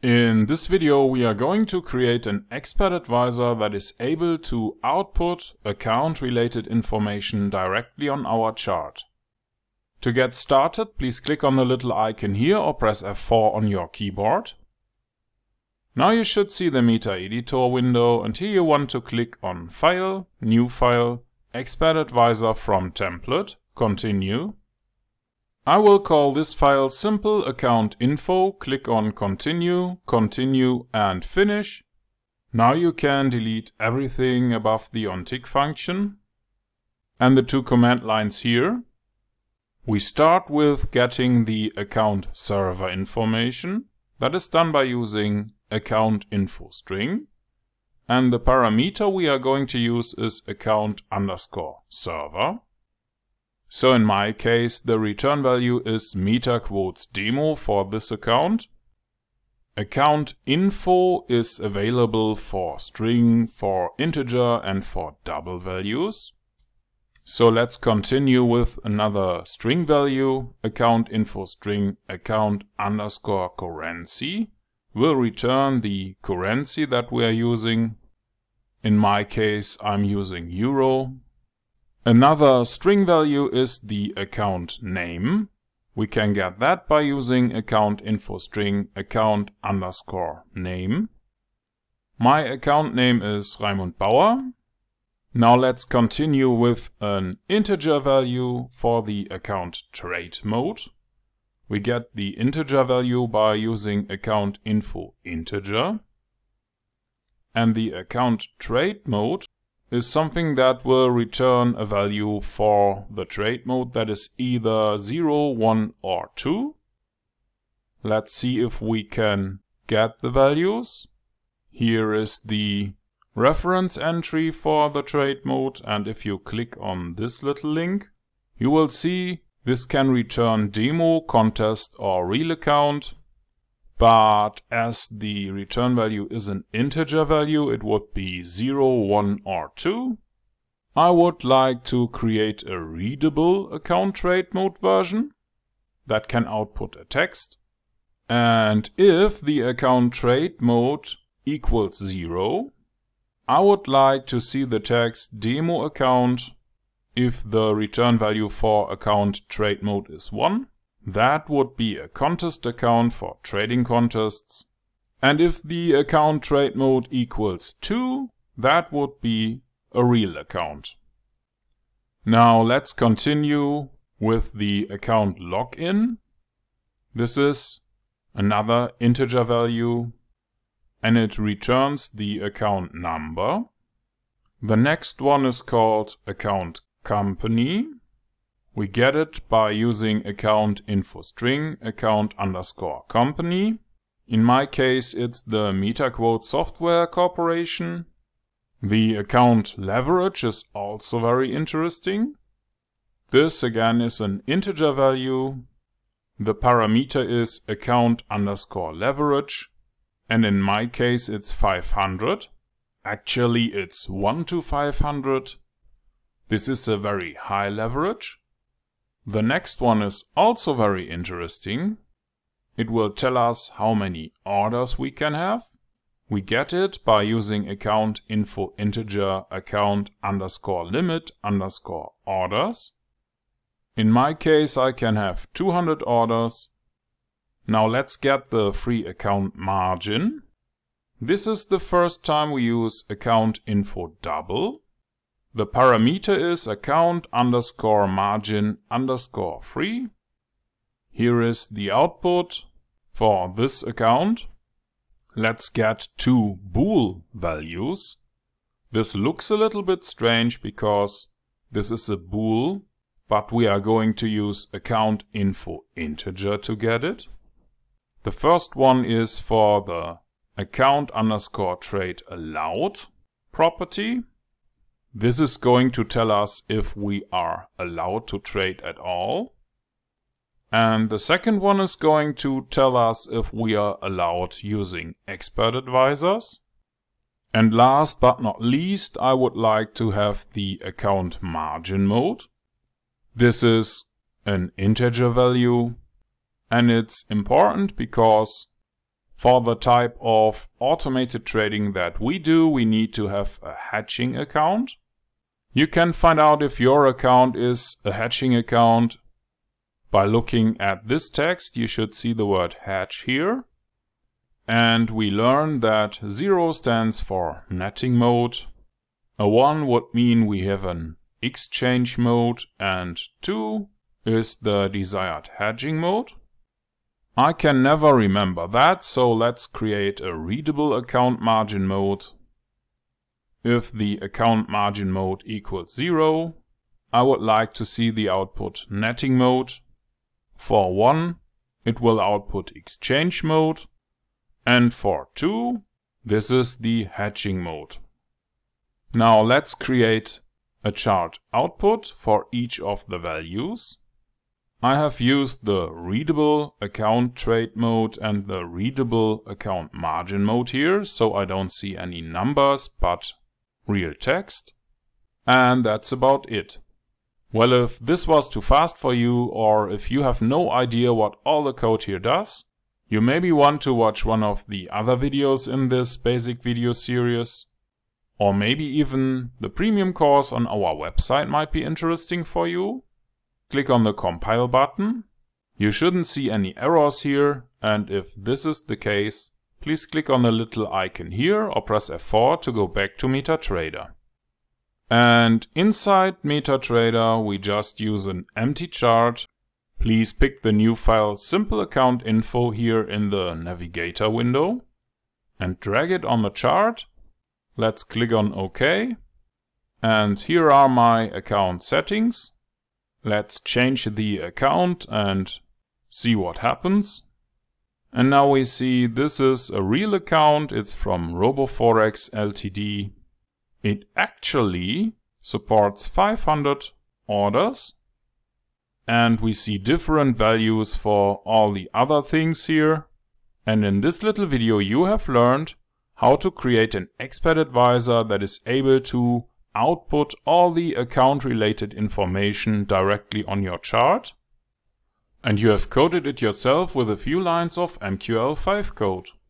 In this video we are going to create an expert advisor that is able to output account-related information directly on our chart. To get started, please click on the little icon here or press F4 on your keyboard. Now you should see the Metaeditor window, and here you want to click on File, New File, Expert Advisor from Template, Continue. I will call this file Simple Account Info, click on Continue, Continue and Finish. Now you can delete everything above the ontick function and the two command lines here. We start with getting the account server information. That is done by using account info string. And the parameter we are going to use is account_server. So in my case, the return value is MetaQuotes Demo for this account. Account info is available for string, for integer and for double values. So let's continue with another string value. Account info string account_currency will return the currency that we are using. In my case, I'm using euro. Another string value is the account name. We can get that by using account info string account_name. My account name is Raimund Bauer. Now let's continue with an integer value for the account trade mode. We get the integer value by using account info integer. And the account trade mode is something that will return a value for the trade mode that is either 0, 1 or 2. Let's see if we can get the values. Here is the reference entry for the trade mode, and if you click on this little link, you will see this can return demo, contest or real account. But as the return value is an integer value, it would be 0, 1 or 2. I would like to create a readable account trade mode version that can output a text. And if the account trade mode equals 0, I would like to see the text demo account. If the return value for account trade mode is 1, that would be a contest account for trading contests. And if the account trade mode equals 2, that would be a real account. Now let's continue with the account login. This is another integer value and it returns the account number. The next one is called account company. We get it by using account info string account_company. In my case, it's the MetaQuotes Software Corporation. The account leverage is also very interesting. This again is an integer value. The parameter is account_leverage. And in my case, it's 500. Actually, it's 1 to 500. This is a very high leverage. The next one is also very interesting. It will tell us how many orders we can have. We get it by using account info integer account_limit_orders. In my case, I can have 200 orders. Now let's get the free account margin. This is the first time we use account info double. The parameter is account_margin_free. Here is the output for this account. Let's get two bool values. This looks a little bit strange because this is a bool, but we are going to use account info integer to get it. The first one is for the account_trade allowed property. This is going to tell us if we are allowed to trade at all. And the second one is going to tell us if we are allowed using expert advisors. And last but not least, I would like to have the account margin mode. This is an integer value, and it's important because For the type of automated trading that we do, we need to have a hedging account. You can find out if your account is a hedging account by looking at this text. You should see the word hedge here. And we learn that 0 stands for netting mode. A 1 would mean we have an exchange mode, and 2 is the desired hedging mode. I can never remember that, so let's create a readable account margin mode. If the account margin mode equals 0, I would like to see the output netting mode. For 1, it will output exchange mode, and for 2, this is the hedging mode. Now let's create a chart output for each of the values. I have used the readable account trade mode and the readable account margin mode here, so I don't see any numbers but real text. And that's about it. Well, if this was too fast for you, or if you have no idea what all the code here does, you maybe want to watch one of the other videos in this basic video series. Or maybe even the premium course on our website might be interesting for you. Click on the compile button. You shouldn't see any errors here, and if this is the case, please click on the little icon here or press F4 to go back to Metatrader. And inside Metatrader we just use an empty chart. Please pick the new file simple account info here in the navigator window and drag it on the chart. Let's click on OK. And here are my account settings. Let's change the account and see what happens. And now we see this is a real account. It's from RoboForex Ltd. It actually supports 500 orders. And we see different values for all the other things here. And in this little video you have learned how to create an expert advisor that is able to output all the account related information directly on your chart. And you have coded it yourself with a few lines of MQL5 code.